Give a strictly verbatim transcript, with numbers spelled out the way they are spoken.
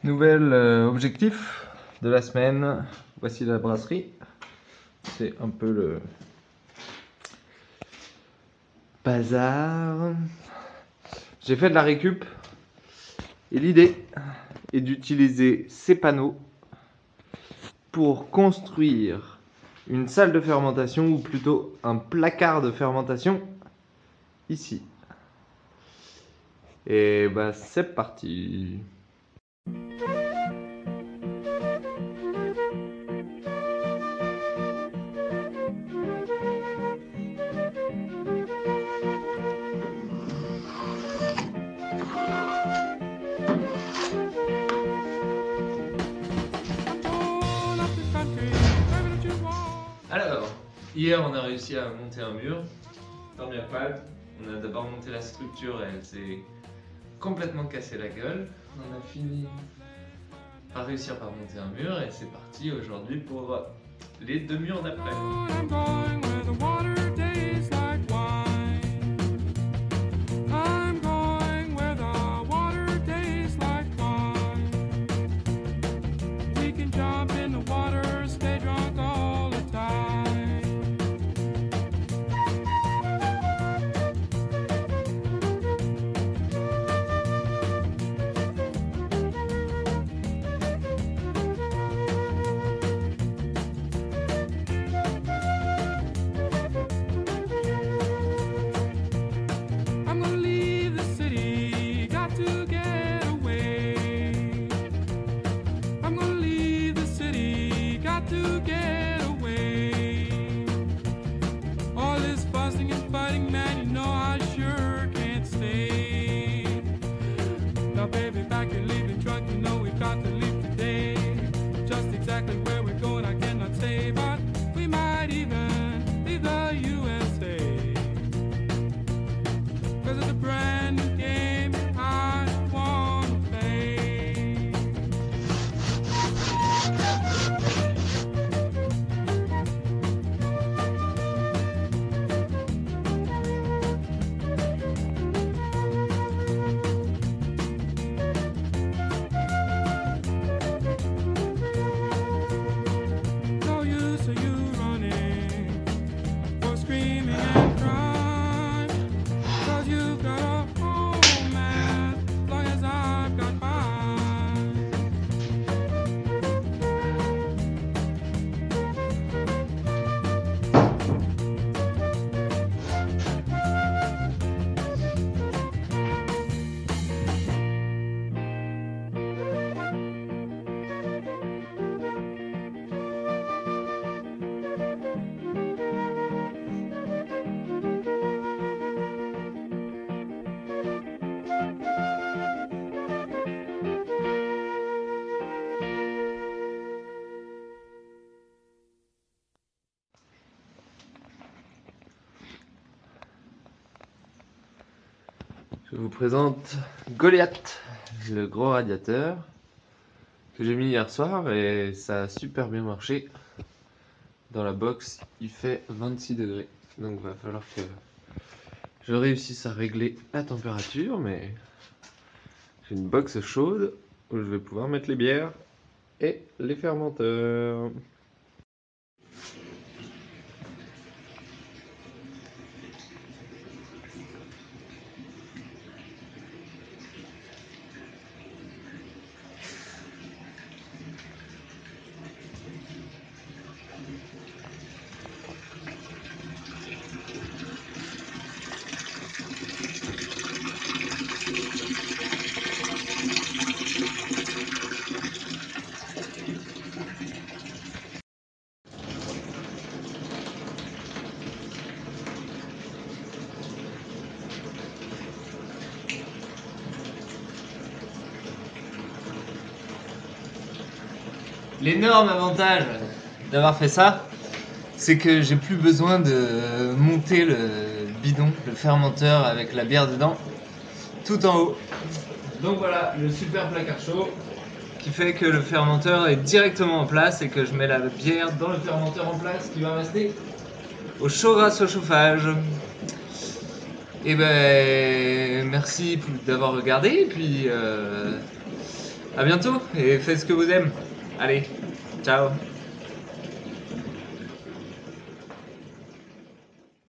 Nouvel euh, objectif de la semaine. Voici la brasserie. C'est un peu le bazar. J'ai fait de la récup et l'idée est d'utiliser ces panneaux pour construire une salle de fermentation ou plutôt un placard de fermentation ici. Et bah c'est parti. Alors, hier on a réussi à monter un mur, tant bien que mal. On a d'abord monté la structure, elle s'est complètement cassé la gueule. On a fini par réussir par monter un mur et c'est parti aujourd'hui pour les deux murs d'après. To get away. All this fussing and fighting, man, you know I sure can't stay. Now baby, back and leave the truck, you know we've got to leave today. Just exactly where we're going I cannot say, but we might even leave the U S A. Cause it's a brand new game I wanna play. Je vous présente Goliath, le gros radiateur que j'ai mis hier soir et ça a super bien marché. Dans la box, il fait vingt-six degrés, donc il va falloir que je réussisse à régler la température, mais j'ai une box chaude où je vais pouvoir mettre les bières et les fermenteurs. L'énorme avantage d'avoir fait ça, c'est que j'ai plus besoin de monter le bidon, le fermenteur avec la bière dedans, tout en haut. Donc voilà, le super placard chaud qui fait que le fermenteur est directement en place et que je mets la bière dans le fermenteur en place qui va rester au chaud grâce au chauffage. Et ben merci d'avoir regardé et puis euh, À bientôt et faites ce que vous aimez. Allez, ciao.